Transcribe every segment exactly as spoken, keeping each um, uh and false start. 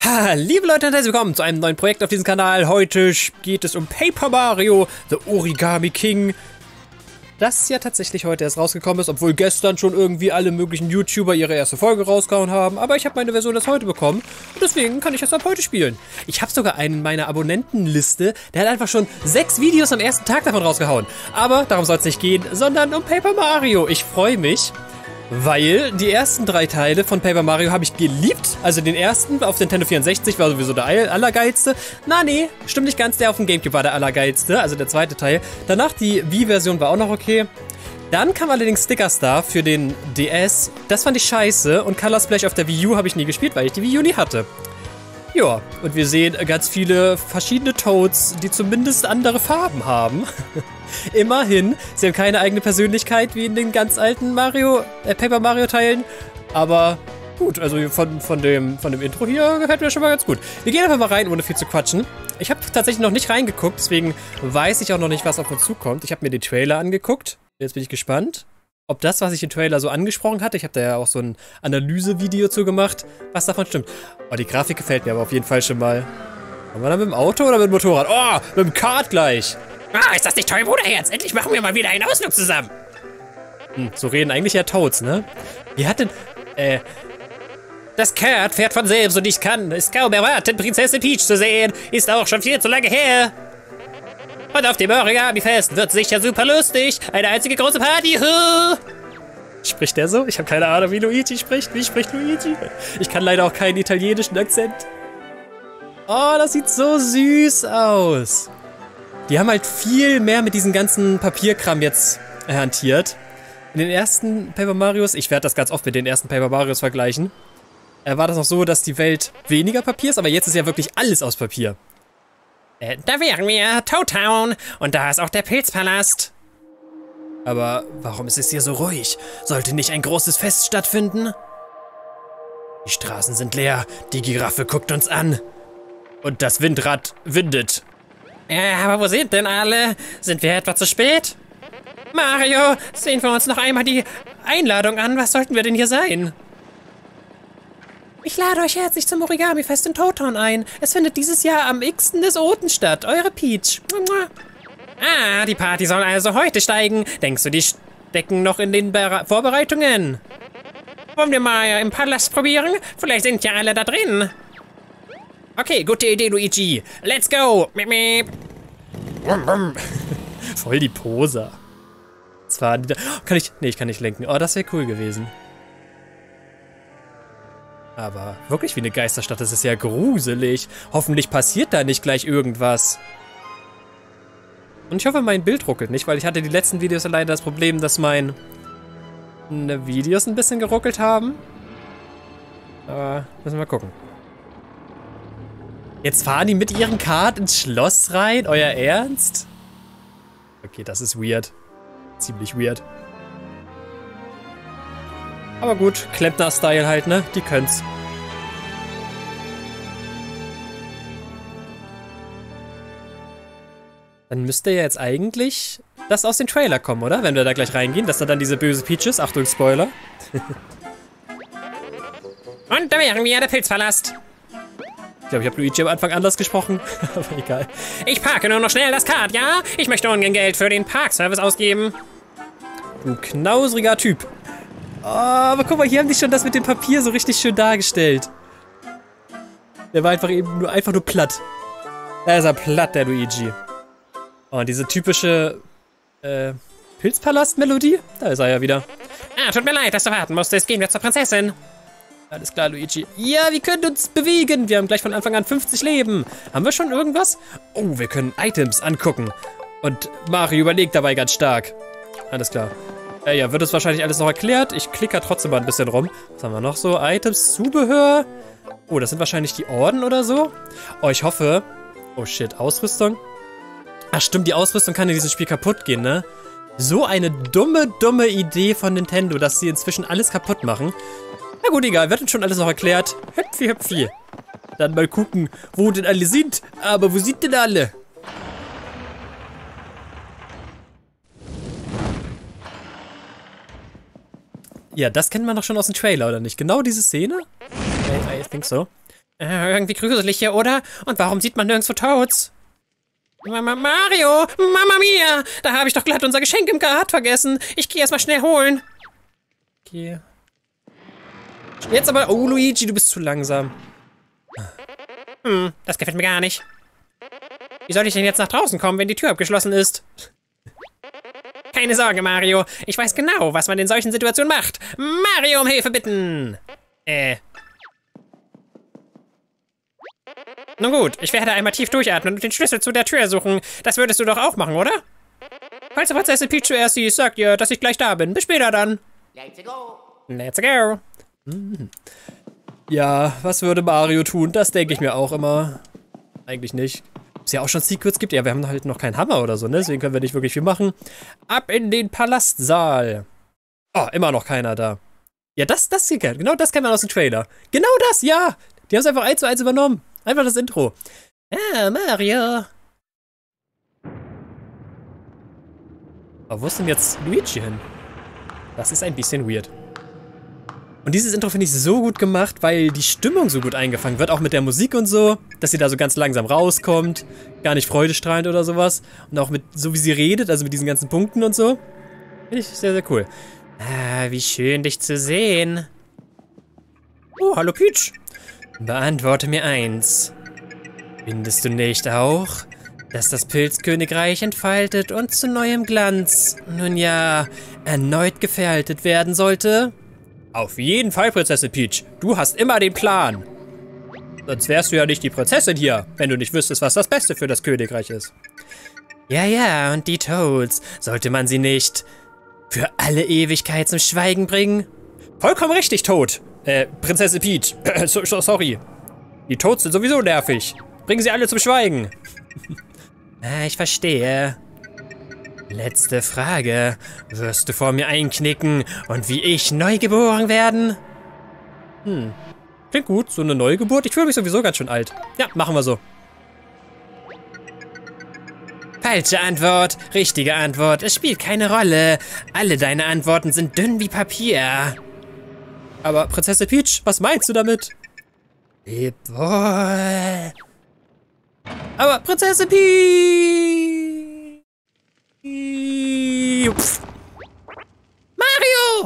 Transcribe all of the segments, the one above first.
Ha, liebe Leute und herzlich willkommen zu einem neuen Projekt auf diesem Kanal. Heute geht es um Paper Mario, The Origami King. Das ja tatsächlich heute erst rausgekommen ist, obwohl gestern schon irgendwie alle möglichen YouTuber ihre erste Folge rausgehauen haben. Aber ich habe meine Version erst heute bekommen und deswegen kann ich das ab heute spielen. Ich habe sogar einen in meiner Abonnentenliste, der hat einfach schon sechs Videos am ersten Tag davon rausgehauen. Aber darum soll es nicht gehen, sondern um Paper Mario. Ich freue mich. Weil die ersten drei Teile von Paper Mario habe ich geliebt. Also den ersten auf Nintendo vierundsechzig war sowieso der allergeilste. Na nee, stimmt nicht ganz, der auf dem Gamecube war der allergeilste, also der zweite Teil. Danach die Wii-Version war auch noch okay. Dann kam allerdings Sticker Star für den D S. Das fand ich scheiße und Color Splash auf der Wii U habe ich nie gespielt, weil ich die Wii U nie hatte. Ja, und wir sehen ganz viele verschiedene Toads, die zumindest andere Farben haben. Immerhin, sie haben keine eigene Persönlichkeit wie in den ganz alten Mario, äh, Paper Mario Teilen. Aber gut, also von, von, dem, von dem Intro hier gefällt mir schon mal ganz gut. Wir gehen einfach mal rein, ohne viel zu quatschen. Ich habe tatsächlich noch nicht reingeguckt, deswegen weiß ich auch noch nicht, was auf uns zukommt. Ich habe mir den Trailer angeguckt. Jetzt bin ich gespannt, ob das, was ich im Trailer so angesprochen hatte, ich habe da ja auch so ein Analysevideo zu gemacht, was davon stimmt. Oh, die Grafik gefällt mir aber auf jeden Fall schon mal. Haben wir da mit dem Auto oder mit dem Motorrad? Oh, mit dem Kart gleich. Ah, ist das nicht toll, Bruderherz? Endlich machen wir mal wieder einen Ausflug zusammen. Hm, so reden eigentlich ja Toads, ne? Wie hat denn, äh... Das Kart fährt von selbst und ich kann es kaum erwarten, Prinzessin Peach zu sehen. Ist auch schon viel zu lange her. Und auf dem Origami-Fest wird sicher super lustig. Eine einzige große Party. Huh. Spricht der so? Ich habe keine Ahnung, wie Luigi spricht. Wie spricht Luigi? Ich kann leider auch keinen italienischen Akzent. Oh, das sieht so süß aus. Die haben halt viel mehr mit diesem ganzen Papierkram jetzt hantiert. In den ersten Paper Marios, ich werde das ganz oft mit den ersten Paper Marios vergleichen, äh, war das noch so, dass die Welt weniger Papier ist, aber jetzt ist ja wirklich alles aus Papier. Äh, da wären wir, Toad Town, und da ist auch der Pilzpalast. Aber warum ist es hier so ruhig? Sollte nicht ein großes Fest stattfinden? Die Straßen sind leer, die Giraffe guckt uns an. Und das Windrad windet. Ja, aber wo sind denn alle? Sind wir etwa zu spät? Mario, sehen wir uns noch einmal die Einladung an. Was sollten wir denn hier sein? Ich lade euch herzlich zum Origami-Fest in Toad Town ein. Es findet dieses Jahr am x-ten des Oten statt. Eure Peach. Ah, die Party soll also heute steigen. Denkst du, die stecken noch in den Be- Vorbereitungen? Wollen wir mal im Palast probieren? Vielleicht sind ja alle da drin. Okay, gute Idee, Luigi. Let's go. Miep, miep. Voll die Poser. Zwar, kann ich, nee, ich kann nicht lenken. Oh, das wäre cool gewesen. Aber wirklich wie eine Geisterstadt, das ist ja gruselig. Hoffentlich passiert da nicht gleich irgendwas. Und ich hoffe, mein Bild ruckelt nicht, weil ich hatte die letzten Videos leider das Problem, dass meine Videos ein bisschen geruckelt haben. Aber müssen wir mal gucken. Jetzt fahren die mit ihrem Kart ins Schloss rein? Euer Ernst? Okay, das ist weird. Ziemlich weird. Aber gut, Klempner-Style halt, ne? Die können's. Dann müsste ja jetzt eigentlich das aus dem Trailer kommen, oder? Wenn wir da gleich reingehen, dass da dann diese böse Peach ist. Achtung, Spoiler. Und da wären wir, der Pilzpalast. Ich glaube, ich habe Luigi am Anfang anders gesprochen, aber egal. Ich parke nur noch schnell das Kart, ja? Ich möchte ungern Geld für den Parkservice ausgeben. Du knausriger Typ. Oh, aber guck mal, hier haben die schon das mit dem Papier so richtig schön dargestellt. Der war einfach eben nur, einfach nur platt. Da ist er platt, der Luigi. Oh, und diese typische äh, Pilzpalast-Melodie, da ist er ja wieder. Ah, tut mir leid, dass du warten musstest. Gehen wir zur Prinzessin. Alles klar, Luigi. Ja, wir können uns bewegen. Wir haben gleich von Anfang an fünfzig Leben. Haben wir schon irgendwas? Oh, wir können Items angucken. Und Mario überlegt dabei ganz stark. Alles klar. Äh, ja, wird es wahrscheinlich alles noch erklärt. Ich klicke trotzdem mal ein bisschen rum. Was haben wir noch so? Items, Zubehör. Oh, das sind wahrscheinlich die Orden oder so. Oh, ich hoffe... Oh, shit. Ausrüstung. Ach, stimmt. Die Ausrüstung kann in diesem Spiel kaputt gehen, ne? So eine dumme, dumme Idee von Nintendo, dass sie inzwischen alles kaputt machen. Na gut, egal, wird uns schon alles noch erklärt. Hüpfi, hüpfi. Dann mal gucken, wo denn alle sind. Aber wo sind denn alle? Ja, das kennt man doch schon aus dem Trailer, oder nicht? Genau diese Szene? I, I think so. Äh, irgendwie gruselig hier, oder? Und warum sieht man nirgendwo Toads? Mama Mario, Mama Mia, da habe ich doch glatt unser Geschenk im Kart vergessen. Ich gehe erstmal schnell holen. Okay. Jetzt aber, oh Luigi, du bist zu langsam. Hm, das gefällt mir gar nicht. Wie soll ich denn jetzt nach draußen kommen, wenn die Tür abgeschlossen ist? Keine Sorge, Mario. Ich weiß genau, was man in solchen Situationen macht. Mario um Hilfe bitten. Äh. Nun gut, ich werde einmal tief durchatmen und den Schlüssel zu der Tür suchen. Das würdest du doch auch machen, oder? Falls du Prinzessin Peach zuerst siehst, sag ihr, dass ich gleich da bin. Bis später dann. Let's go. Let's go. Hm. Ja, was würde Mario tun? Das denke ich mir auch immer. Eigentlich nicht. Ob es ja auch schon Secrets gibt? Ja, wir haben halt noch keinen Hammer oder so, ne? Deswegen können wir nicht wirklich viel machen. Ab in den Palastsaal. Oh, immer noch keiner da. Ja, das, das hier, genau das kennt man aus dem Trailer. Genau das, ja! Die haben es einfach eins zu eins übernommen. Einfach das Intro. Ah, Mario. Aber wo ist denn jetzt Luigi hin? Das ist ein bisschen weird. Und dieses Intro finde ich so gut gemacht, weil die Stimmung so gut eingefangen wird, auch mit der Musik und so, dass sie da so ganz langsam rauskommt, gar nicht freudestrahlend oder sowas. Und auch mit, so wie sie redet, also mit diesen ganzen Punkten und so. Finde ich sehr, sehr cool. Ah, wie schön, dich zu sehen. Oh, hallo Peach. Beantworte mir eins. Findest du nicht auch, dass das Pilzkönigreich entfaltet und zu neuem Glanz, nun ja, erneut gefährdet werden sollte? Auf jeden Fall, Prinzessin Peach. Du hast immer den Plan. Sonst wärst du ja nicht die Prinzessin hier, wenn du nicht wüsstest, was das Beste für das Königreich ist. Ja, ja, und die Toads, sollte man sie nicht für alle Ewigkeit zum Schweigen bringen? Vollkommen richtig, Toad. Äh, Prinzessin Peach. so, so, sorry. Die Toads sind sowieso nervig. Bringen sie alle zum Schweigen. Ah, ich verstehe. Letzte Frage. Wirst du vor mir einknicken und wie ich neugeboren werden? Hm. Klingt gut, so eine Neugeburt. Ich fühle mich sowieso ganz schön alt. Ja, machen wir so. Falsche Antwort, richtige Antwort. Es spielt keine Rolle. Alle deine Antworten sind dünn wie Papier. Aber Prinzessin Peach, was meinst du damit? Leb wohl. Aber Prinzessin Peach! Mario!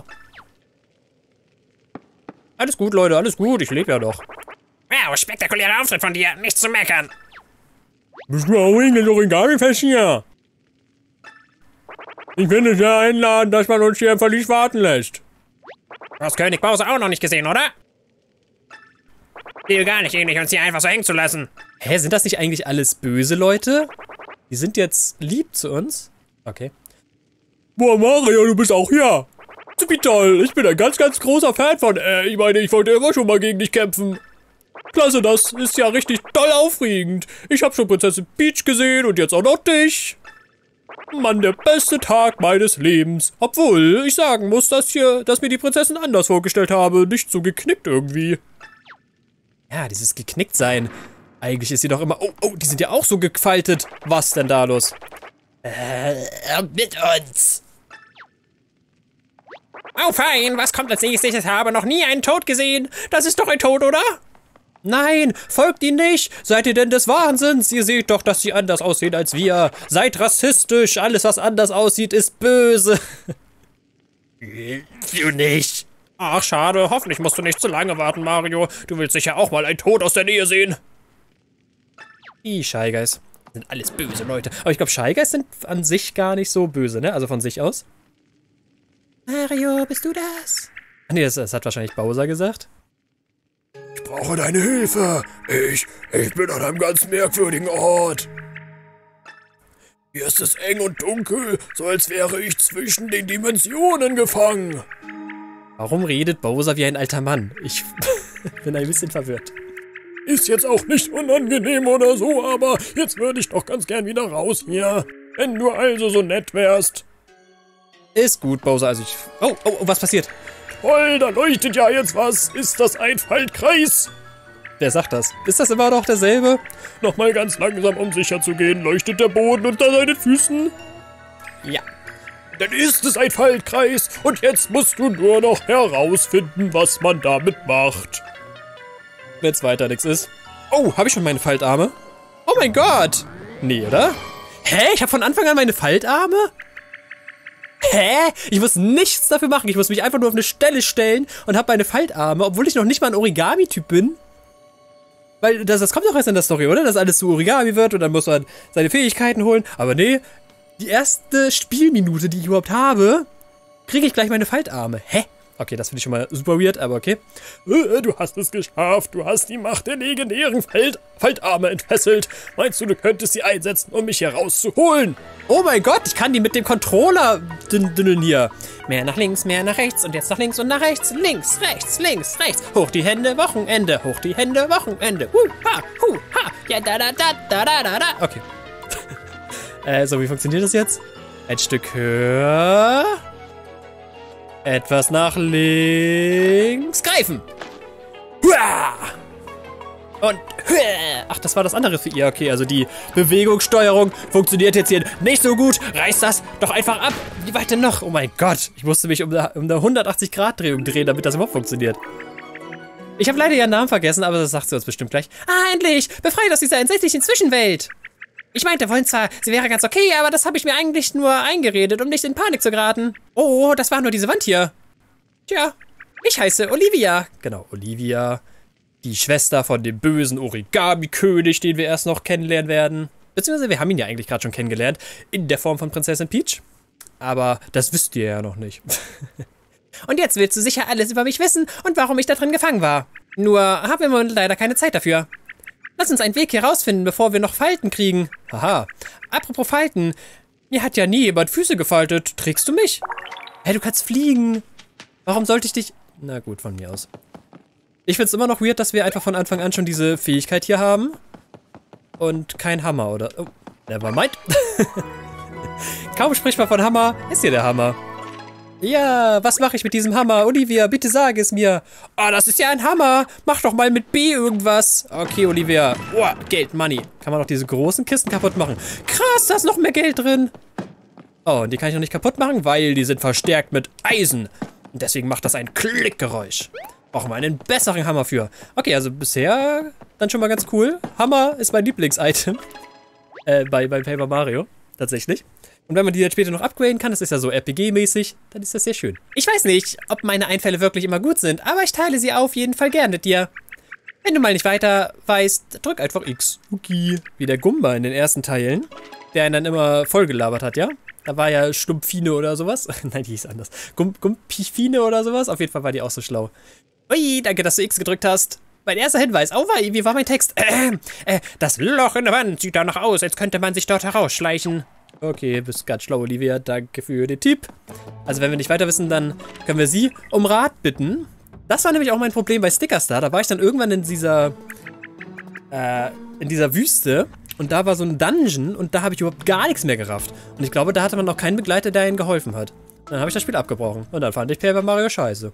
Alles gut, Leute, alles gut. Ich lebe ja noch. Wow, spektakulärer Auftritt von dir. Nichts zu meckern. Bist du auch in das Origami-Fest hier? Ich finde es sehr einladend, dass man uns hier im Verlies warten lässt. Du hast König Bowser auch noch nicht gesehen, oder? Dir gar nicht ähnlich, uns hier einfach so hängen zu lassen. Hä, sind das nicht eigentlich alles böse Leute? Die sind jetzt lieb zu uns? Okay. Boah, Mario, du bist auch hier. Ziemlich toll. Ich bin ein ganz, ganz großer Fan von, äh, ich meine, ich wollte immer schon mal gegen dich kämpfen. Klasse, das ist ja richtig toll aufregend. Ich habe schon Prinzessin Peach gesehen und jetzt auch noch dich. Mann, der beste Tag meines Lebens. Obwohl, ich sagen muss, dass, hier, dass mir die Prinzessin anders vorgestellt habe. Nicht so geknickt irgendwie. Ja, dieses Geknicktsein. Eigentlich ist sie doch immer... Oh, oh, die sind ja auch so gefaltet. Was denn da los? Äh, mit uns. Oh, fein. Was kommt als nächstes? Ich habe noch nie einen Tod gesehen. Das ist doch ein Tod, oder? Nein, folgt ihnen nicht. Seid ihr denn des Wahnsinns? Ihr seht doch, dass sie anders aussehen als wir. Seid rassistisch. Alles, was anders aussieht, ist böse. Du nicht. Ach, schade. Hoffentlich musst du nicht zu lange warten, Mario. Du willst sicher auch mal einen Tod aus der Nähe sehen. Die Shy Guys sind alles böse Leute. Aber ich glaube, Shy Guys sind an sich gar nicht so böse, ne? Also von sich aus. Mario, bist du das? Ach nee, das, das hat wahrscheinlich Bowser gesagt. Ich brauche deine Hilfe. Ich, ich bin an einem ganz merkwürdigen Ort. Hier ist es eng und dunkel, so als wäre ich zwischen den Dimensionen gefangen. Warum redet Bowser wie ein alter Mann? Ich bin ein bisschen verwirrt. Ist jetzt auch nicht unangenehm oder so, aber jetzt würde ich doch ganz gern wieder raus hier. Wenn du also so nett wärst. Ist gut, Bowser. Also ich... Oh, oh, oh, was passiert? Toll, da leuchtet ja jetzt was. Ist das ein Faltkreis? Wer sagt das? Ist das immer noch derselbe? Nochmal ganz langsam, um sicher zu gehen. Leuchtet der Boden unter seinen Füßen? Ja. Dann ist es ein Faltkreis. Und jetzt musst du nur noch herausfinden, was man damit macht. mir jetzt weiter nichts ist. Oh, habe ich schon meine Faltarme? Oh mein Gott! Nee, oder? Hä? Ich habe von Anfang an meine Faltarme? Hä? Ich muss nichts dafür machen. Ich muss mich einfach nur auf eine Stelle stellen und habe meine Faltarme, obwohl ich noch nicht mal ein Origami-Typ bin. Weil das, das kommt doch erst in der Story, oder? Dass alles zu Origami wird und dann muss man seine Fähigkeiten holen. Aber nee, die erste Spielminute, die ich überhaupt habe, kriege ich gleich meine Faltarme. Hä? Okay, das finde ich schon mal super weird, aber okay. Äh, du hast es geschafft. Du hast die Macht der legendären Feld Faltarme entfesselt. Meinst du, du könntest sie einsetzen, um mich hier rauszuholen? Oh mein Gott, ich kann die mit dem Controller dünnen hier. Mehr nach links, mehr nach rechts und jetzt nach links und nach rechts. Links, rechts, links, rechts. Hoch die Hände, Wochenende. Hoch die Hände, Wochenende. Hu, ha, hu, ha. Ja, da, da, da, da, da, da, da. Okay. äh, so, wie funktioniert das jetzt? Ein Stück höher. Etwas nach links. Greifen. Huah! Und ach, das war das andere für ihr. Okay, also die Bewegungssteuerung funktioniert jetzt hier nicht so gut. Reiß das doch einfach ab. Wie weit denn noch? Oh mein Gott. Ich musste mich um eine, um eine hundertachtzig Grad Drehung drehen, damit das überhaupt funktioniert. Ich habe leider ihren Namen vergessen, aber das sagt sie uns bestimmt gleich. Ah, endlich! Befreit aus dieser entsetzlichen Zwischenwelt! Ich meinte vorhin zwar, sie wäre ganz okay, aber das habe ich mir eigentlich nur eingeredet, um nicht in Panik zu geraten. Oh, das war nur diese Wand hier. Tja, ich heiße Olivia. Genau, Olivia. Die Schwester von dem bösen Origami-König, den wir erst noch kennenlernen werden. Beziehungsweise wir haben ihn ja eigentlich gerade schon kennengelernt. In der Form von Prinzessin Peach. Aber das wisst ihr ja noch nicht. Und jetzt willst du sicher alles über mich wissen und warum ich da drin gefangen war. Nur haben wir leider keine Zeit dafür. Lass uns einen Weg hier rausfinden, bevor wir noch Falten kriegen. Haha. Apropos Falten. Mir hat ja nie jemand Füße gefaltet. Trägst du mich? Hä, du kannst fliegen. Warum sollte ich dich... Na gut, von mir aus. Ich find's immer noch weird, dass wir einfach von Anfang an schon diese Fähigkeit hier haben. Und kein Hammer, oder... Oh, never mind. Kaum spricht man von Hammer, ist hier der Hammer. Ja, was mache ich mit diesem Hammer? Olivia, bitte sag es mir. Oh, das ist ja ein Hammer. Mach doch mal mit B irgendwas. Okay, Olivia. Oh, Geld, Money. Kann man doch diese großen Kisten kaputt machen. Krass, da ist noch mehr Geld drin. Oh, und die kann ich noch nicht kaputt machen, weil die sind verstärkt mit Eisen. Und deswegen macht das ein Klickgeräusch. Brauchen wir einen besseren Hammer für. Okay, also bisher dann schon mal ganz cool. Hammer ist mein Lieblings-Item. Äh, bei, bei Paper Mario. Tatsächlich. Und wenn man die dann später noch upgraden kann, das ist ja so R P G-mäßig, dann ist das sehr schön. Ich weiß nicht, ob meine Einfälle wirklich immer gut sind, aber ich teile sie auf jeden Fall gern mit dir. Wenn du mal nicht weiter weißt, drück einfach X. Okay. Wie der Gumba in den ersten Teilen, der ihn dann immer vollgelabert hat, ja? Da war ja Stumpfine oder sowas. Nein, die hieß anders. Gum Gumpifine oder sowas. Auf jeden Fall war die auch so schlau. Ui, danke, dass du X gedrückt hast. Mein erster Hinweis. Oh, wie war mein Text? Äh, äh, das Loch in der Wand sieht danach aus, als könnte man sich dort herausschleichen. Okay, bist ganz schlau, Olivia. Danke für den Tipp. Also wenn wir nicht weiter wissen, dann können wir sie um Rat bitten. Das war nämlich auch mein Problem bei Stickerstar. Da war ich dann irgendwann in dieser, äh, in dieser Wüste. Und da war so ein Dungeon und da habe ich überhaupt gar nichts mehr gerafft. Und ich glaube, da hatte man noch keinen Begleiter, der ihnen geholfen hat. Dann habe ich das Spiel abgebrochen. Und dann fand ich Paper Mario scheiße.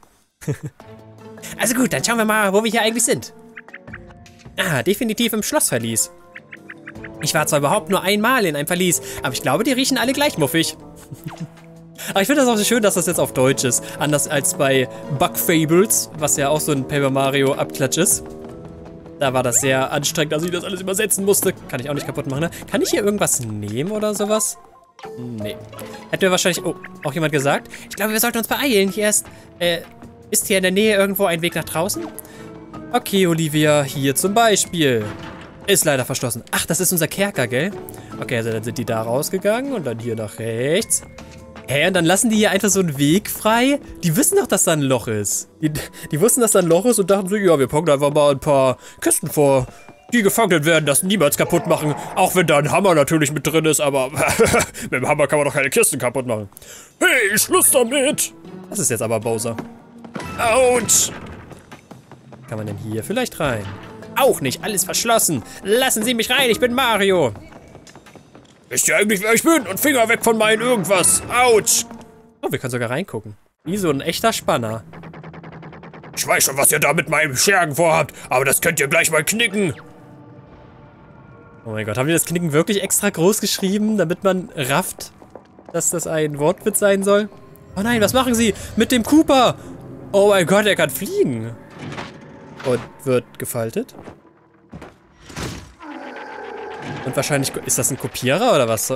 Also gut, dann schauen wir mal, wo wir hier eigentlich sind. Ah, definitiv im Schlossverlies. Ich war zwar überhaupt nur einmal in einem Verlies, aber ich glaube, die riechen alle gleich muffig. Aber ich finde das auch so schön, dass das jetzt auf Deutsch ist. Anders als bei Bug Fables, was ja auch so ein Paper Mario Abklatsch ist. Da war das sehr anstrengend, dass ich das alles übersetzen musste. Kann ich auch nicht kaputt machen, ne? Kann ich hier irgendwas nehmen oder sowas? Nee. Hätte mir wahrscheinlich oh, auch jemand gesagt. Ich glaube, wir sollten uns beeilen. Hier ist, äh, ist hier in der Nähe irgendwo ein Weg nach draußen? Okay, Olivia, hier zum Beispiel. Ist leider verschlossen. Ach, das ist unser Kerker, gell? Okay, also dann sind die da rausgegangen und dann hier nach rechts. Hä, und dann lassen die hier einfach so einen Weg frei? Die wissen doch, dass da ein Loch ist. Die, die wussten, dass da ein Loch ist und dachten so, ja, wir packen einfach mal ein paar Kisten vor. Die gefangen werden, das niemals kaputt machen. Auch wenn da ein Hammer natürlich mit drin ist, aber mit dem Hammer kann man doch keine Kisten kaputt machen. Hey, Schluss damit! Das ist jetzt aber Bowser. Autsch! Kann man denn hier vielleicht rein? Auch nicht, alles verschlossen. Lassen Sie mich rein, ich bin Mario. Wisst ihr eigentlich, wer ich bin? Und Finger weg von meinen irgendwas. Autsch. Oh, wir können sogar reingucken. Wie so ein echter Spanner. Ich weiß schon, was ihr da mit meinem Schergen vorhabt, aber das könnt ihr gleich mal knicken. Oh mein Gott, haben wir das Knicken wirklich extra groß geschrieben, damit man rafft, dass das ein Wortwitz sein soll? Oh nein, was machen Sie mit dem Koopa? Oh mein Gott, er kann fliegen. Und wird gefaltet. Und wahrscheinlich... Ist das ein Kopierer oder was? Oh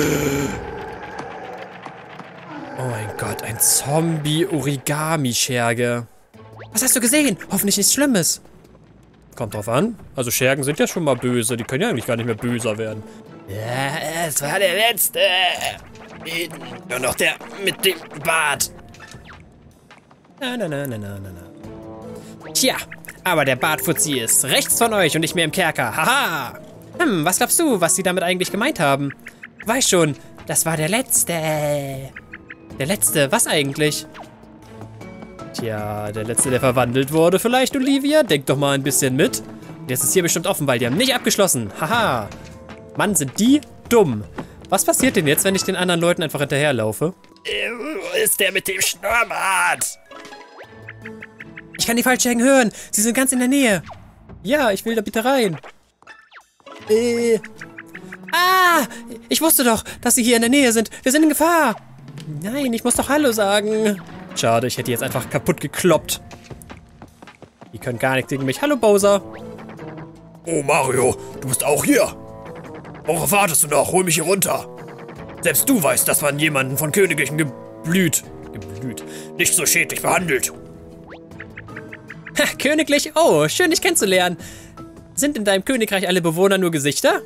mein Gott, ein Zombie-Origami-Scherge. Was hast du gesehen? Hoffentlich nichts Schlimmes. Kommt drauf an. Also Schergen sind ja schon mal böse. Die können ja eigentlich gar nicht mehr böser werden. Ja, es war der Letzte. Nur noch der mit dem Bart. Na, na, na, na, na, na. Tja, aber der Bartfuzzi ist rechts von euch und nicht mehr im Kerker. Haha. Hm, was glaubst du, was sie damit eigentlich gemeint haben? Du weißt schon, das war der Letzte. Der Letzte, was eigentlich? Tja, der Letzte, der verwandelt wurde vielleicht, Olivia? Denk doch mal ein bisschen mit. Und jetzt ist hier bestimmt offen, weil die haben nicht abgeschlossen. Haha. Mann, sind die dumm. Was passiert denn jetzt, wenn ich den anderen Leuten einfach hinterherlaufe? Wo ist der mit dem Schnurrbart? Ich kann die Falschschergen hören. Sie sind ganz in der Nähe. Ja, ich will da bitte rein. Äh. Ah, ich wusste doch, dass sie hier in der Nähe sind. Wir sind in Gefahr. Nein, ich muss doch Hallo sagen. Schade, ich hätte die jetzt einfach kaputt gekloppt. Die können gar nichts gegen mich. Hallo, Bowser. Oh, Mario, du bist auch hier. Worauf wartest du noch? Hol mich hier runter. Selbst du weißt, dass man jemanden von Königlichen geblüht, geblüht, nicht so schädlich behandelt. Ha, königlich? Oh, schön, dich kennenzulernen. Sind in deinem Königreich alle Bewohner nur Gesichter?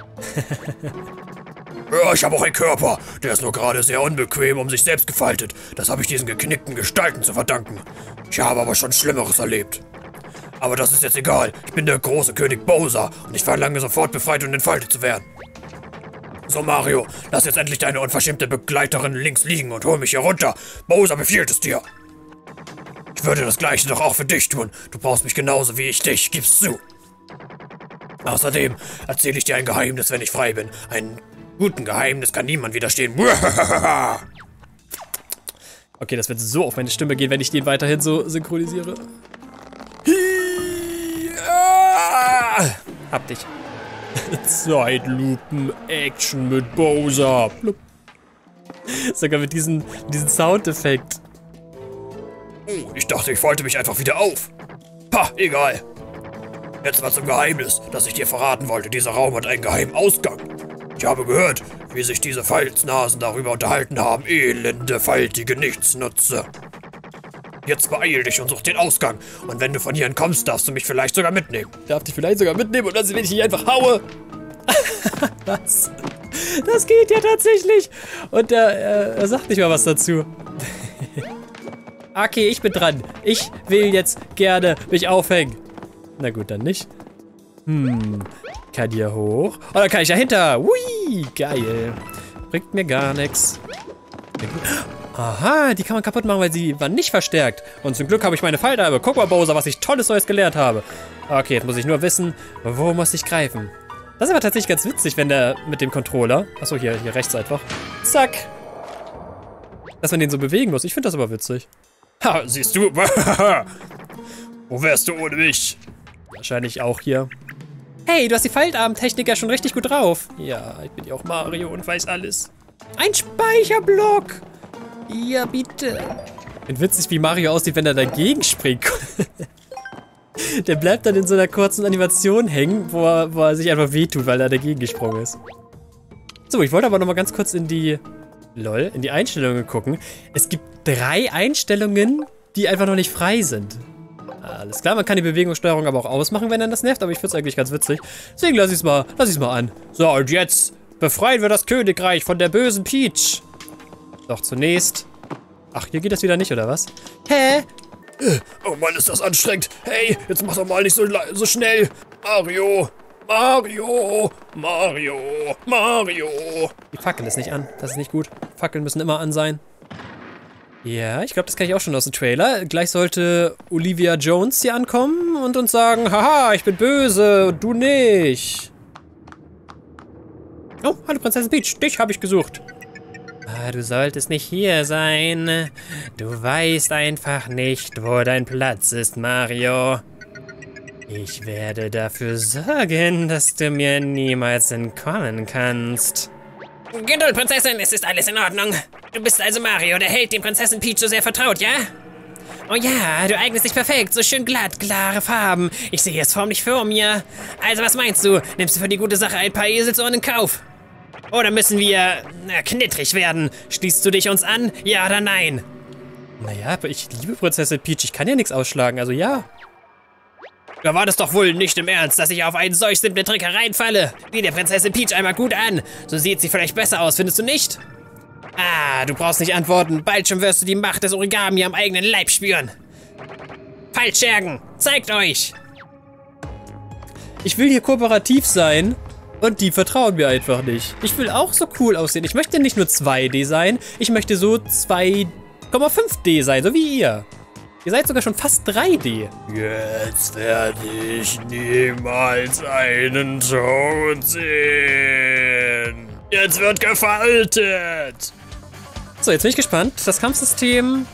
Ja, ich habe auch einen Körper. Der ist nur gerade sehr unbequem um sich selbst gefaltet. Das habe ich diesen geknickten Gestalten zu verdanken. Ich habe aber schon Schlimmeres erlebt. Aber das ist jetzt egal. Ich bin der große König Bowser und ich verlange sofort befreit und entfaltet zu werden. So, Mario, lass jetzt endlich deine unverschämte Begleiterin links liegen und hol mich hier runter. Bowser befiehlt es dir. Ich würde das Gleiche doch auch für dich tun. Du brauchst mich genauso wie ich dich, gib's zu. Außerdem erzähle ich dir ein Geheimnis, wenn ich frei bin. Ein guten Geheimnis kann niemand widerstehen. Okay, das wird so auf meine Stimme gehen, wenn ich den weiterhin so synchronisiere. Hab dich. Zeitlupen-Action mit Bowser. Blub. Sogar mit diesem diesen Soundeffekt. Oh, ich dachte, ich wollte mich einfach wieder auf. Pah, egal. Jetzt mal zum Geheimnis, das ich dir verraten wollte. Dieser Raum hat einen geheimen Ausgang. Ich habe gehört, wie sich diese Faltsnasen darüber unterhalten haben. Elende, faltige Nichtsnutze. Jetzt beeil dich und such den Ausgang. Und wenn du von hier entkommst, darfst du mich vielleicht sogar mitnehmen. Darf dich vielleicht sogar mitnehmen und dann, wenn ich dich einfach haue. Was? Das geht ja tatsächlich. Und er, er, er sagt nicht mal was dazu. Okay, ich bin dran. Ich will jetzt gerne mich aufhängen. Na gut, dann nicht. Hm, kann hier hoch. Oh, dann kann ich dahinter. Hui, geil. Bringt mir gar nichts. Aha, die kann man kaputt machen, weil sie waren nicht verstärkt. Und zum Glück habe ich meine Falltreibe. Guck mal, Bowser, was ich tolles Neues gelernt habe. Okay, jetzt muss ich nur wissen, wo muss ich greifen. Das ist aber tatsächlich ganz witzig, wenn der mit dem Controller... Achso, hier, hier rechts einfach. Zack. Dass man den so bewegen muss. Ich finde das aber witzig. Ha, siehst du? Wo wärst du ohne mich? Wahrscheinlich auch hier. Hey, du hast die Faltarm-Technik ja schon richtig gut drauf. Ja, ich bin ja auch Mario und weiß alles. Ein Speicherblock. Ja, bitte. Ich finde witzig, wie Mario aussieht, wenn er dagegen springt. Der bleibt dann in so einer kurzen Animation hängen, wo er, wo er sich einfach wehtut, weil er dagegen gesprungen ist. So, ich wollte aber noch mal ganz kurz in die... Lol, in die Einstellungen gucken. Es gibt drei Einstellungen, die einfach noch nicht frei sind. Alles klar, man kann die Bewegungssteuerung aber auch ausmachen, wenn dann das nervt, aber ich finde es eigentlich ganz witzig. Deswegen lass ich es mal, lass ich's mal an. So, und jetzt befreien wir das Königreich von der bösen Peach. Doch zunächst... Ach, hier geht das wieder nicht, oder was? Hä? Oh Mann, ist das anstrengend. Hey, jetzt mach doch mal nicht so, so schnell. Mario, Mario, Mario, Mario. Die Fackel ist nicht an, das ist nicht gut. Fackeln müssen immer an sein. Ja, ich glaube, das kann ich auch schon aus dem Trailer. Gleich sollte Olivia Jones hier ankommen und uns sagen, haha, ich bin böse und du nicht. Oh, hallo Prinzessin Peach, dich habe ich gesucht. Ah, du solltest nicht hier sein. Du weißt einfach nicht, wo dein Platz ist, Mario. Ich werde dafür sorgen, dass du mir niemals entkommen kannst. Geduld, Prinzessin, es ist alles in Ordnung. Du bist also Mario, der Held, dem Prinzessin Peach so sehr vertraut, ja? Oh ja, du eignest dich perfekt. So schön glatt, klare Farben. Ich sehe es förmlich vor mir. Also was meinst du? Nimmst du für die gute Sache ein paar Eselsohren in Kauf? Oder müssen wir na, knittrig werden? Schließt du dich uns an? Ja oder nein? Naja, aber ich liebe Prinzessin Peach. Ich kann ja nichts ausschlagen, also ja. Du war das doch wohl nicht im Ernst, dass ich auf einen solch simplen Trick hereinfalle. Sieh der Prinzessin Peach einmal gut an. So sieht sie vielleicht besser aus, findest du nicht? Ah, du brauchst nicht antworten. Bald schon wirst du die Macht des Origami am eigenen Leib spüren. Falschschergen, zeigt euch! Ich will hier kooperativ sein und die vertrauen mir einfach nicht. Ich will auch so cool aussehen. Ich möchte nicht nur zwei D sein, ich möchte so zwei Komma fünf D sein, so wie ihr. Ihr seid sogar schon fast drei D. Jetzt werde ich niemals einen Ton sehen. Jetzt wird gefaltet. So, jetzt bin ich gespannt. Das Kampfsystem...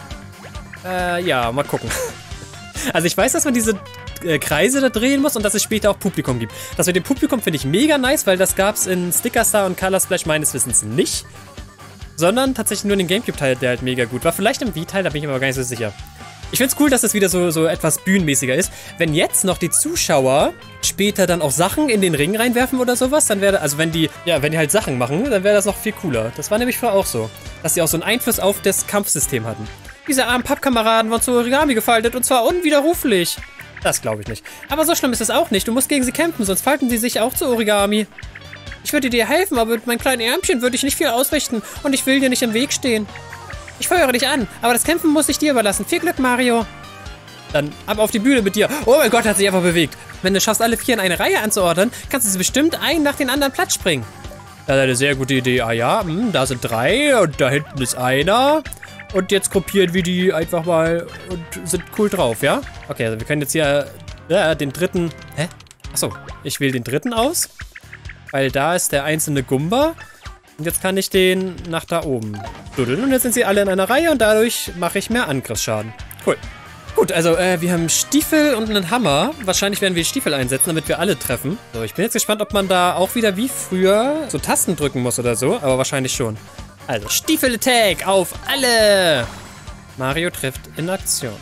Äh, ja, mal gucken. Also ich weiß, dass man diese äh, Kreise da drehen muss und dass es später auch Publikum gibt. Das mit dem Publikum finde ich mega nice, weil das gab es in Sticker Star und Color Splash meines Wissens nicht. Sondern tatsächlich nur den Gamecube-Teil, der halt mega gut war. Vielleicht im Wii-Teil, da bin ich mir aber gar nicht so sicher. Ich finde es cool, dass das wieder so, so etwas bühnenmäßiger ist. Wenn jetzt noch die Zuschauer später dann auch Sachen in den Ring reinwerfen oder sowas, dann wäre, also wenn die, ja, wenn die halt Sachen machen, dann wäre das noch viel cooler. Das war nämlich früher auch so, dass sie auch so einen Einfluss auf das Kampfsystem hatten. Diese armen Pappkameraden wurden zu Origami gefaltet und zwar unwiderruflich. Das glaube ich nicht. Aber so schlimm ist es auch nicht. Du musst gegen sie kämpfen, sonst falten sie sich auch zu Origami. Ich würde dir helfen, aber mit meinem kleinen Ärmchen würde ich nicht viel ausrichten und ich will dir nicht im Weg stehen. Ich feuere dich an, aber das Kämpfen muss ich dir überlassen. Viel Glück, Mario. Dann ab auf die Bühne mit dir. Oh mein Gott, hat sich einfach bewegt. Wenn du schaffst, alle vier in eine Reihe anzuordnen, kannst du sie bestimmt einen nach den anderen Platz springen. Das ist eine sehr gute Idee. Ah ja, hm, da sind drei und da hinten ist einer. Und jetzt gruppieren wir die einfach mal und sind cool drauf, ja? Okay, also wir können jetzt hier äh, den dritten... Hä? Achso, ich wähle den dritten aus. Weil da ist der einzelne Gumba. Und jetzt kann ich den nach da oben duddeln. Und jetzt sind sie alle in einer Reihe und dadurch mache ich mehr Angriffsschaden. Cool. Gut, also äh, wir haben Stiefel und einen Hammer. Wahrscheinlich werden wir Stiefel einsetzen, damit wir alle treffen. So, ich bin jetzt gespannt, ob man da auch wieder wie früher so Tasten drücken muss oder so. Aber wahrscheinlich schon. Also Stiefel-Attack auf alle. Mario trifft in Aktion.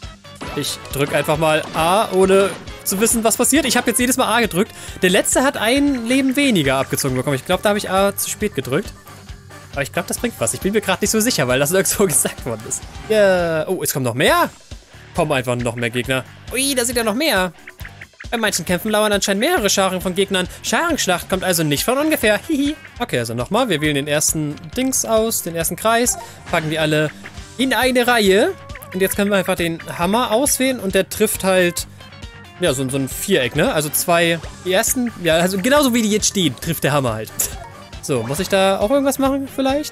Ich drücke einfach mal A, ohne zu wissen, was passiert. Ich habe jetzt jedes Mal A gedrückt. Der letzte hat ein Leben weniger abgezogen bekommen. Ich glaube, da habe ich A zu spät gedrückt. Aber ich glaube, das bringt was. Ich bin mir gerade nicht so sicher, weil das nirgendwo gesagt worden ist. Ja. Oh, es kommen noch mehr. Kommen einfach noch mehr Gegner. Ui, da sind ja noch mehr. Bei manchen Kämpfen lauern anscheinend mehrere Scharen von Gegnern. Scharenschlacht kommt also nicht von ungefähr. Hihi. Okay, also nochmal. Wir wählen den ersten Dings aus, den ersten Kreis. Packen die alle in eine Reihe. Und jetzt können wir einfach den Hammer auswählen und der trifft halt... Ja, so, so ein Viereck, ne? Also zwei, die ersten, ja, also genauso wie die jetzt stehen, trifft der Hammer halt. So, muss ich da auch irgendwas machen, vielleicht?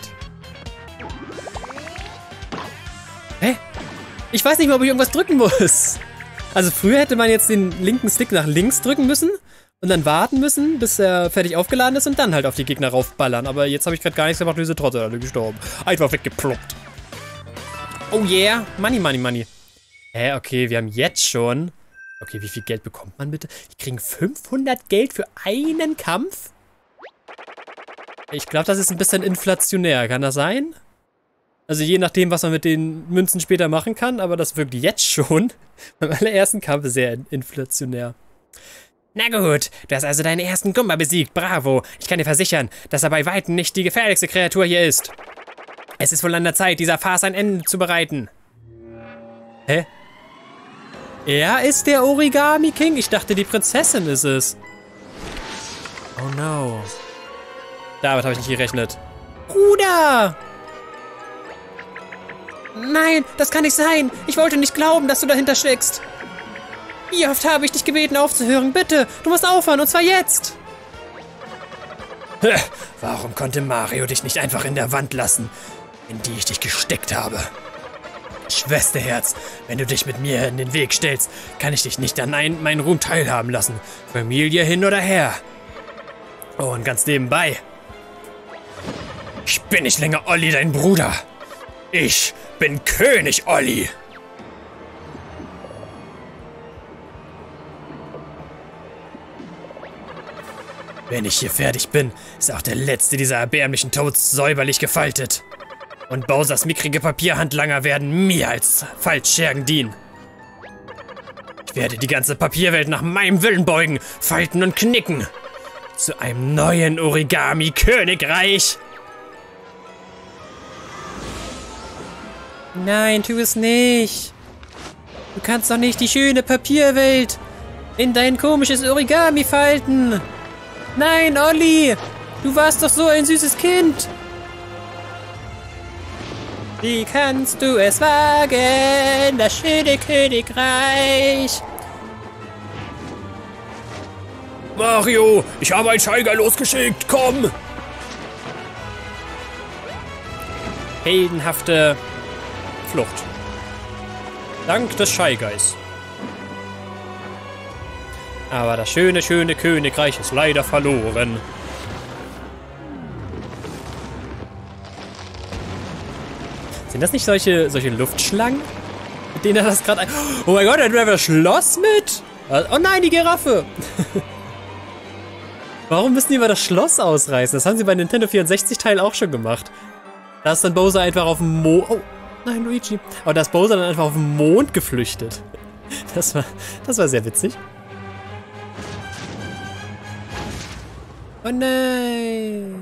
Hä? Ich weiß nicht mehr, ob ich irgendwas drücken muss. Also früher hätte man jetzt den linken Stick nach links drücken müssen und dann warten müssen, bis er fertig aufgeladen ist und dann halt auf die Gegner raufballern. Aber jetzt habe ich gerade gar nichts gemacht, wir sind trotzdem alle gestorben. Einfach weggeploppt. Oh yeah, Money, Money, Money. Hä, okay, wir haben jetzt schon... Okay, wie viel Geld bekommt man bitte? Die kriegen fünfhundert Geld für einen Kampf? Ich glaube, das ist ein bisschen inflationär. Kann das sein? Also je nachdem, was man mit den Münzen später machen kann. Aber das wirkt jetzt schon beim allerersten Kampf sehr inflationär. Na gut, du hast also deinen ersten Gumba besiegt. Bravo. Ich kann dir versichern, dass er bei Weitem nicht die gefährlichste Kreatur hier ist. Es ist wohl an der Zeit, dieser Farce ein Ende zu bereiten. Hä? Er ist der Origami King? Ich dachte, die Prinzessin ist es. Oh no. Damit habe ich nicht gerechnet. Bruder! Nein, das kann nicht sein. Ich wollte nicht glauben, dass du dahinter steckst. Wie oft habe ich dich gebeten aufzuhören? Bitte, du musst aufhören und zwar jetzt. Warum konnte Mario dich nicht einfach in der Wand lassen, in die ich dich gesteckt habe? Schwesterherz, wenn du dich mit mir in den Weg stellst, kann ich dich nicht an ein, meinen Ruhm teilhaben lassen. Familie hin oder her. Oh, und ganz nebenbei. Ich bin nicht länger Olli, dein Bruder. Ich bin König Olli. Wenn ich hier fertig bin, ist auch der letzte dieser erbärmlichen Toads säuberlich gefaltet. Und Bowsers mickrige Papierhandlanger werden mir als Faltschergen dienen. Ich werde die ganze Papierwelt nach meinem Willen beugen, falten und knicken. Zu einem neuen Origami-Königreich. Nein, tu es nicht. Du kannst doch nicht die schöne Papierwelt in dein komisches Origami falten. Nein, Olli, du warst doch so ein süßes Kind. Wie kannst du es wagen, das schöne Königreich? Mario, ich habe einen Scheiger losgeschickt, komm! Heldenhafte Flucht. Dank des Shy Guys. Aber das schöne, schöne Königreich ist leider verloren. Sind das nicht solche, solche Luftschlangen? Mit denen er das gerade ein... Oh mein Gott, er hat einfach das Schloss mit? Oh nein, die Giraffe! Warum müssen die immer das Schloss ausreißen? Das haben sie bei Nintendo vierundsechzig Teil auch schon gemacht. Da ist dann Bowser einfach auf dem Mond... Oh, nein, Luigi. Aber da ist Bowser dann einfach auf dem Mond geflüchtet. Das war, das war sehr witzig. Oh nein.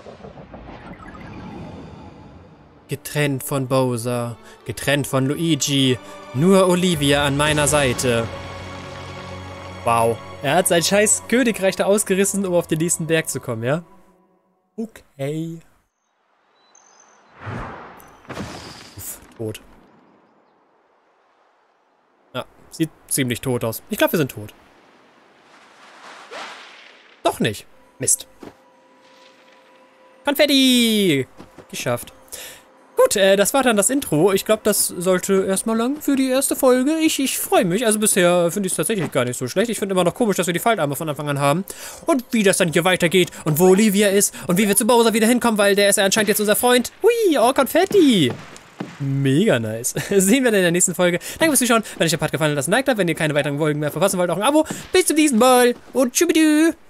Getrennt von Bowser, getrennt von Luigi, nur Olivia an meiner Seite. Wow. Er hat sein scheiß Königreich da ausgerissen, um auf den nächsten Berg zu kommen, ja? Okay. Uff, tot. Ja, sieht ziemlich tot aus. Ich glaube, wir sind tot. Doch nicht. Mist. Konfetti! Geschafft. Gut, äh, das war dann das Intro. Ich glaube, das sollte erstmal lang für die erste Folge. Ich, ich freue mich. Also bisher finde ich es tatsächlich gar nicht so schlecht. Ich finde immer noch komisch, dass wir die Faltarme von Anfang an haben. Und wie das dann hier weitergeht und wo Olivia ist und wie wir zu Bowser wieder hinkommen, weil der ist ja anscheinend jetzt unser Freund. Hui, oh, Konfetti! Mega nice. Sehen wir dann in der nächsten Folge. Danke fürs Zuschauen. Wenn euch der Part gefallen hat, lasst ein Like da. Wenn ihr keine weiteren Folgen mehr verpassen wollt, auch ein Abo. Bis zum nächsten Mal und tschüss.